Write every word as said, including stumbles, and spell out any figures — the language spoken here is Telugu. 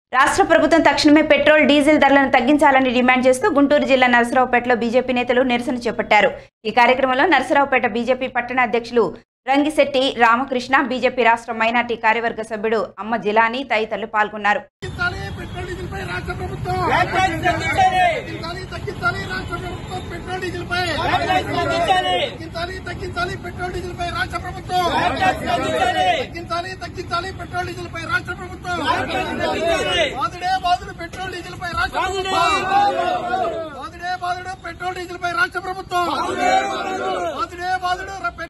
రాష్ట్ర ప్రభుత్వం తక్షణమే పెట్రోల్ డీజిల్ ధరలను తగ్గించాలని డిమాండ్ చేస్తూ గుంటూరు జిల్లా నరసరావుపేటలో బీజేపీ నేతలు నిరసన చేపట్టారు। ఈ కార్యక్రమంలో నరసరావుపేట బీజేపీ పట్టణ అధ్యక్షులు రంగిశెట్టి రామకృష్ణ, బీజేపీ రాష్ట్ర మైనార్టీ కార్యవర్గ సభ్యుడు అమ్మ జిలానీ తదితరులు పాల్గొన్నారు। పెట్రోల్ డీజిల్ పై రాష్ట్ర ప్రభుత్వం